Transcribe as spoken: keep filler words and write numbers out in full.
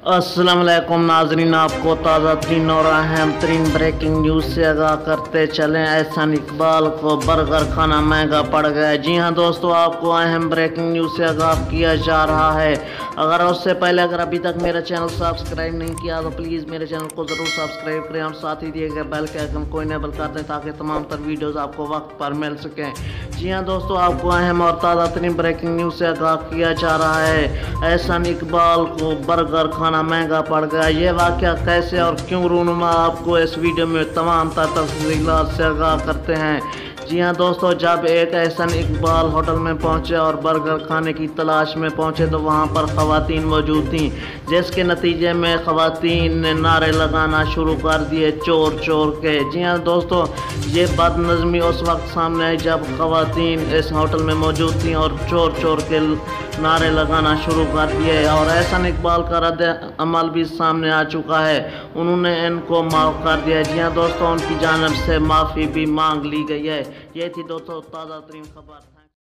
अस्सलाम वालेकुम नाजरीन, आपको ताज़ा तरीन और अहम तरीन ब्रेकिंग न्यूज़ से आगाह करते चलें। एहसान इकबाल को बर्गर खाना महंगा पड़ गया। जी हां दोस्तों, आपको अहम ब्रेकिंग न्यूज़ से आगाह किया जा रहा है। अगर उससे पहले अगर अभी तक मेरा चैनल सब्सक्राइब नहीं किया तो प्लीज़ मेरे चैनल को ज़रूर सब्सक्राइब करें और साथ ही दिए गए बेल के आइकन को इनेबल कर दें ताकि तमाम तर वीडियोज़ आपको वक्त पर मिल सकें। जी हाँ दोस्तों, आपको अहम और ताज़ा तरीन ब्रेकिंग न्यूज़ से आगाह किया जा रहा है। एहसान इकबाल को बर्गर खाना महंगा पड़ गया। ये वाकया कैसे और क्यों रूनुमा, आपको इस वीडियो में तमाम तफसीलात से आगाह करते हैं। जी हाँ दोस्तों, जब एक एहसान इकबाल होटल में पहुंचे और बर्गर खाने की तलाश में पहुंचे तो वहां पर ख़वातीन मौजूद थीं, जिसके नतीजे में ख़वातीन ने नारे लगाना शुरू कर दिए चोर चोर के। जी हाँ दोस्तों, ये बदनज़मी उस वक्त सामने आई जब ख़वातीन इस होटल में मौजूद थीं और चोर चोर के नारे लगाना शुरू कर दिए और एहसान इकबाल का रद्द अमल भी सामने आ चुका है। उन्होंने इनको माफ़ कर दिया। जी हाँ दोस्तों, उनकी जानिब से माफ़ी भी मांग ली गई है। ये थी दोस्तों ताज़ा तरीन खबर।